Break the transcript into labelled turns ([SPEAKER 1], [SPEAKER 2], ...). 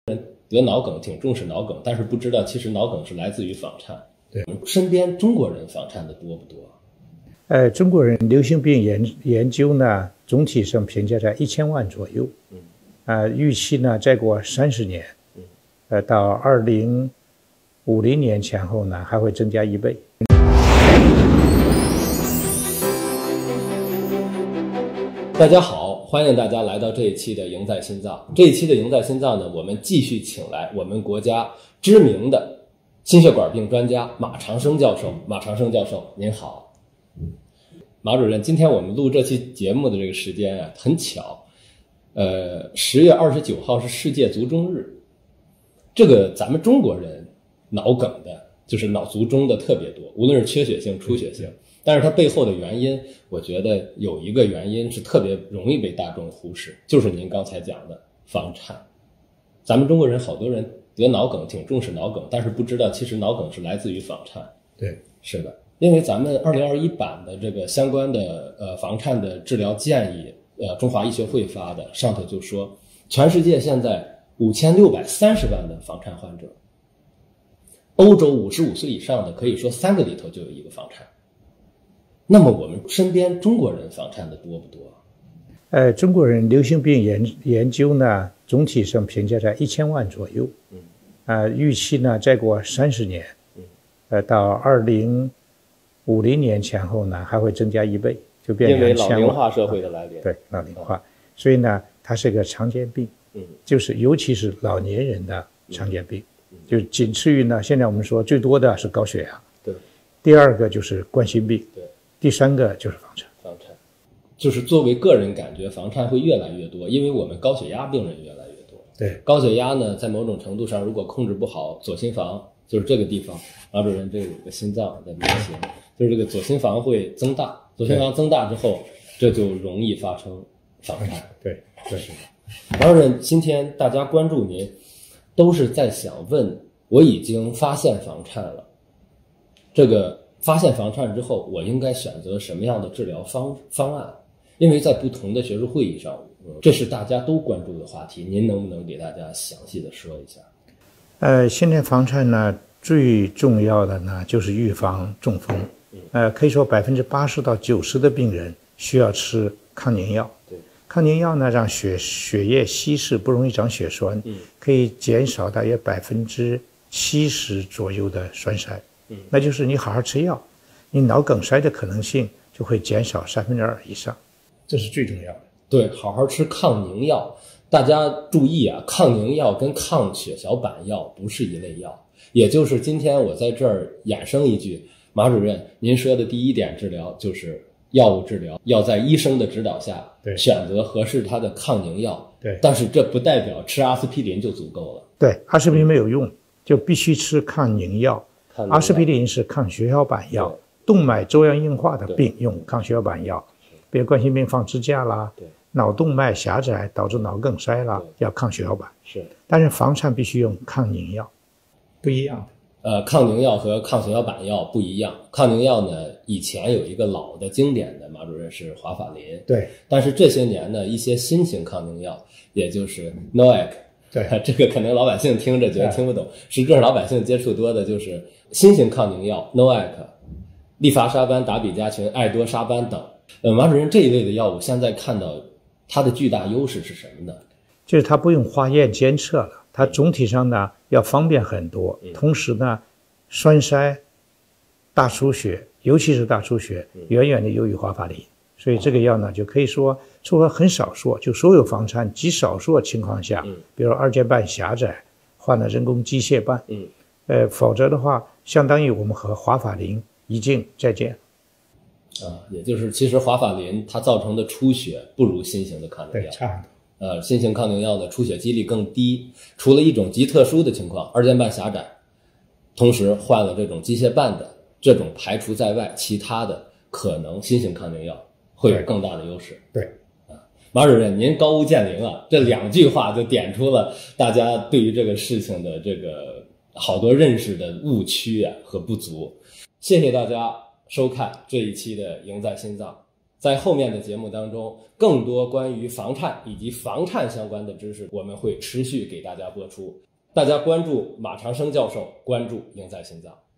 [SPEAKER 1] 得脑梗挺重视脑梗，但是不知道其实脑梗是来自于房颤。
[SPEAKER 2] 对，
[SPEAKER 1] 身边中国人房颤的多不多？
[SPEAKER 2] 中国人流行病研究呢，总体上评价在1000万左右。预期呢，再过30年，到2050年前后呢，还会增加1倍。
[SPEAKER 1] 大家好，欢迎大家来到这一期的赢在心脏。这一期的赢在心脏呢，我们继续请来我们国家知名的心血管病专家马长生教授。马长生教授，您好。马主任，今天我们录这期节目的这个时间啊，很巧，10月29号是世界卒中日。这个咱们中国人脑梗的，就是脑卒中的特别多，无论是缺血性、出血性。但是它背后的原因，我觉得有一个原因是特别容易被大众忽视，就是您刚才讲的房颤。咱们中国人好多人得脑梗挺重视脑梗，但是不知道其实脑梗是来自于房颤。
[SPEAKER 2] 对，
[SPEAKER 1] 是的，因为咱们2021版的这个相关的房颤的治疗建议，中华医学会发的，上头就说全世界现在5630万的房颤患者，欧洲55岁以上的可以说3个里头就有1个房颤。那么我们身边中国人房颤的多不多？
[SPEAKER 2] 中国人流行病研究呢，总体上评价在1000万左右。预期呢，再过30年，到2050年前后呢，还会增加1倍，就变成1000万。
[SPEAKER 1] 因为老龄化社会的来临。
[SPEAKER 2] 对，老龄化，所以呢，它是个常见病。就是尤其是老年人的常见病，就仅次于呢，现在我们说最多的是高血压，
[SPEAKER 1] 对，
[SPEAKER 2] 第2个就是冠心病，
[SPEAKER 1] 对，
[SPEAKER 2] 第3个就是房颤。
[SPEAKER 1] 就是作为个人感觉，房颤会越来越多，因为我们高血压病人越来越多。
[SPEAKER 2] 对，
[SPEAKER 1] 高血压呢，在某种程度上，如果控制不好左心房，就是这个地方，马主任这有个心脏的模型，就是这个左心房会增大，左心房增大之后，这就容易发生房颤。
[SPEAKER 2] 对，
[SPEAKER 1] 是的。马主任，今天大家关注您，都是在想问，我已经发现房颤了，这个发现房颤之后，我应该选择什么样的治疗方案？因为在不同的学术会议上，这是大家都关注的话题，您能不能给大家详细的说一下？
[SPEAKER 2] 现在房颤呢，最重要的呢就是预防中风。可以说80%到90%的病人需要吃抗凝药。
[SPEAKER 1] 对，
[SPEAKER 2] 抗凝药呢让血液稀释，不容易长血栓，可以减少大约70%左右的栓塞。那就是你好好吃药，你脑梗塞的可能性就会减少2%以上。这是最重要的。
[SPEAKER 1] 对，好好吃抗凝药。大家注意啊，抗凝药跟抗血小板药不是一类药。也就是今天我在这儿衍生一句，马主任，您说的第1点治疗就是药物治疗，要在医生的指导下选择合适他的抗凝药。
[SPEAKER 2] 对，
[SPEAKER 1] 但是这不代表吃阿司匹林就足够了。
[SPEAKER 2] 对，阿司匹林没有用，就必须吃抗凝药。阿司匹林是抗血小板药，动脉粥样硬化的病用抗血小板药，比如冠心病放支架啦，脑动脉狭窄导致脑梗塞啦，要抗血小板。
[SPEAKER 1] 是，
[SPEAKER 2] 但是房颤必须用抗凝药，不一样
[SPEAKER 1] 的。抗凝药和抗血小板药不一样。抗凝药呢，以前有一个老的经典的，马主任是华法林。
[SPEAKER 2] 对。
[SPEAKER 1] 但是这些年呢，一些新型抗凝药，也就是 NOAC。
[SPEAKER 2] 对，
[SPEAKER 1] 这个可能老百姓听着觉得听不懂，实际上老百姓接触多的就是新型抗凝药 NOAC、利伐沙班、达比加群、爱多沙班等。马主任，这一类的药物现在看到它的巨大优势是什么呢？
[SPEAKER 2] 就是它不用化验监测了，它总体上呢要方便很多，同时呢栓塞、大出血，尤其是大出血远远的优于华法林。所以这个药呢，就可以说除了很少数，就所有房颤极少数的情况下，比如二尖瓣狭窄，换了人工机械瓣，否则的话，相当于我们和华法林一镜再见。
[SPEAKER 1] 也就是其实华法林它造成的出血不如新型的抗凝药，
[SPEAKER 2] 对，差很
[SPEAKER 1] 多。新型抗凝药的出血几率更低，除了一种极特殊的情况，二尖瓣狭窄，同时换了这种机械瓣的这种排除在外，其他的可能新型抗凝药会有更大的优势。
[SPEAKER 2] 对，
[SPEAKER 1] 马主任，您高屋建瓴啊，这2句话就点出了大家对于这个事情的这个好多认识的误区和不足。谢谢大家收看这一期的赢在心脏。 在后面的节目当中，更多关于房颤以及房颤相关的知识，我们会持续给大家播出。大家关注马长生教授，关注赢在心脏。